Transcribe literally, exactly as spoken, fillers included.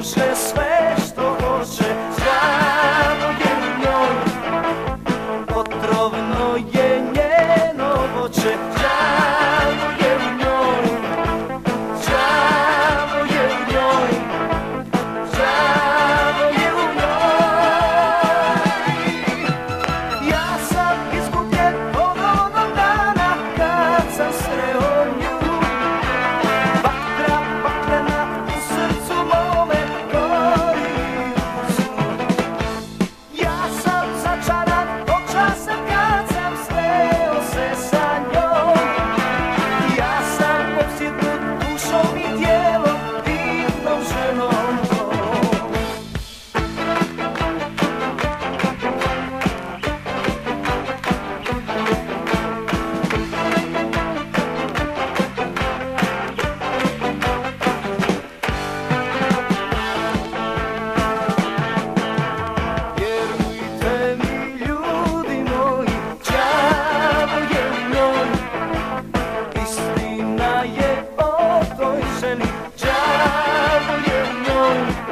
može sve što hoće, zdravo je u njoj, otrovno je njeno voće, zdravo je u njoj, zdravo je u njoj, zdravo je u njoj. Ja sam izgubljen od onog dana kad sam sreo nju, vatra paklena u srcu mome gori u snu. Ja sam začaran od časa kad sam sreo se sa njom, ja sam opsjednut dušom i tijelom divnom ženom tom. Vjerujte mi ljudi moji, đavo je u njoj, istina je o toj ženi, đavo je u njoj,